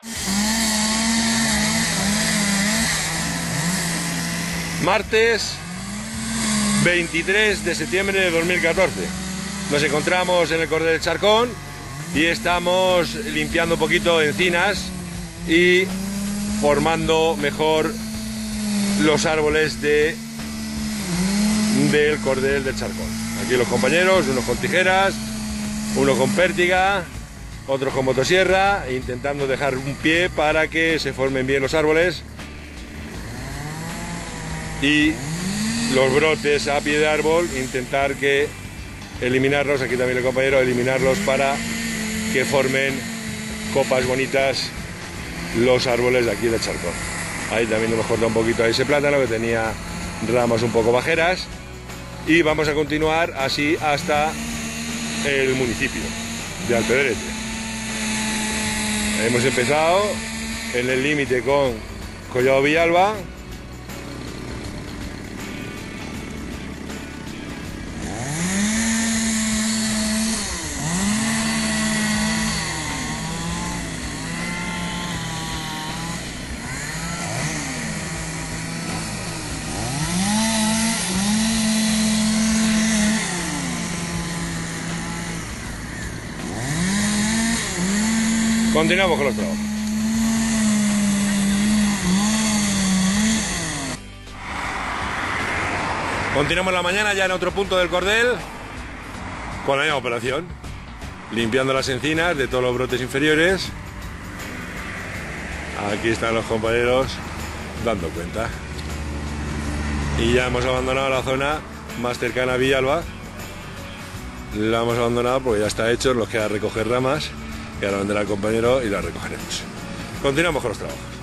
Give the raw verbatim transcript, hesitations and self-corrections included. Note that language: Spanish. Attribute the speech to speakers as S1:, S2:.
S1: Martes veintitrés de septiembre de dos mil catorce. Nos encontramos en el Cordel del Charcón y estamos limpiando un poquito encinas y formando mejor los árboles de, del Cordel del Charcón. Aquí los compañeros, unos con tijeras, uno con pértiga, otros con motosierra, intentando dejar un pie para que se formen bien los árboles y los brotes a pie de árbol, intentar que eliminarlos, aquí también el compañero, eliminarlos para que formen copas bonitas los árboles de aquí del Charcón. Ahí también hemos cortado un poquito a ese plátano que tenía ramas un poco bajeras y vamos a continuar así hasta el municipio de Alpedrete. Hemos empezado en el límite con Collado Villalba. Continuamos con los trabajos. Continuamos la mañana ya en otro punto del Cordel con la misma operación, limpiando las encinas de todos los brotes inferiores. Aquí están los compañeros dando cuenta. Y ya hemos abandonado la zona más cercana a Villalba. La hemos abandonado porque ya está hecho, nos queda recoger ramas. Y ahora vendrá el compañero y la recogeremos. Continuamos con los trabajos.